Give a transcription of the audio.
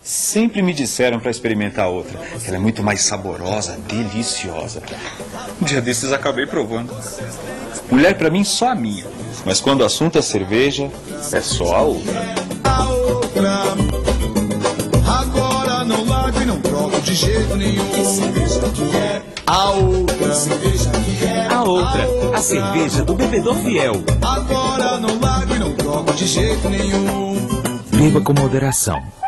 Sempre me disseram para experimentar outra, que ela é muito mais saborosa, deliciosa. Um dia desses acabei provando. Mulher para mim só a minha, mas quando o assunto é cerveja, é só a outra. A outra, agora não largo e não troco de jeito nenhum. A outra, A outra, a cerveja do bebedor fiel. agora não largo e não troco de jeito nenhum. Beba com moderação.